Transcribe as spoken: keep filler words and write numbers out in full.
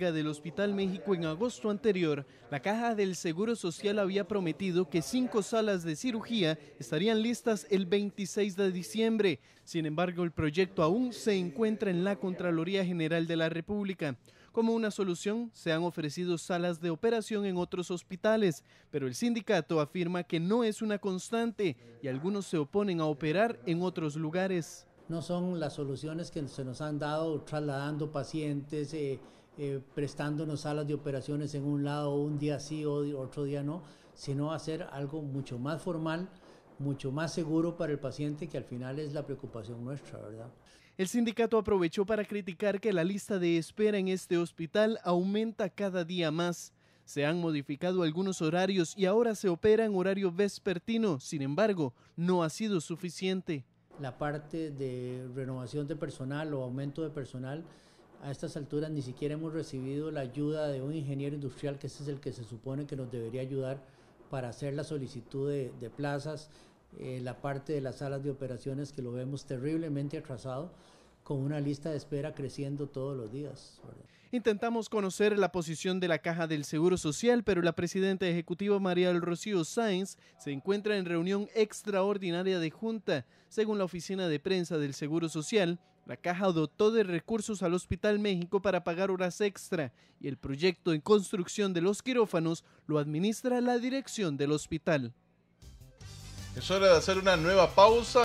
huelga del Hospital México en agosto anterior, la Caja del Seguro Social había prometido que cinco salas de cirugía estarían listas el veintiséis de diciembre. Sin embargo, el proyecto aún se encuentra en la Contraloría General de la República. Como una solución, se han ofrecido salas de operación en otros hospitales, pero el sindicato afirma que no es una constante y algunos se oponen a operar en otros lugares. No son las soluciones que se nos han dado trasladando pacientes, eh, eh, prestándonos salas de operaciones en un lado, un día sí o otro día no, sino hacer algo mucho más formal, mucho más seguro para el paciente, que al final es la preocupación nuestra, ¿verdad? El sindicato aprovechó para criticar que la lista de espera en este hospital aumenta cada día más. Se han modificado algunos horarios y ahora se opera en horario vespertino. Sin embargo, no ha sido suficiente. La parte de renovación de personal o aumento de personal, a estas alturas ni siquiera hemos recibido la ayuda de un ingeniero industrial, que ese es el que se supone que nos debería ayudar para hacer la solicitud de, de plazas. Eh, la parte de las salas de operaciones, que lo vemos terriblemente atrasado, con una lista de espera creciendo todos los días, ¿verdad? Intentamos conocer la posición de la Caja del Seguro Social, pero la presidenta ejecutiva María del Rocío Sáenz se encuentra en reunión extraordinaria de junta. Según la oficina de prensa del Seguro Social, la Caja dotó de recursos al Hospital México para pagar horas extra y el proyecto en construcción de los quirófanos lo administra la dirección del hospital. Es hora de hacer una nueva pausa.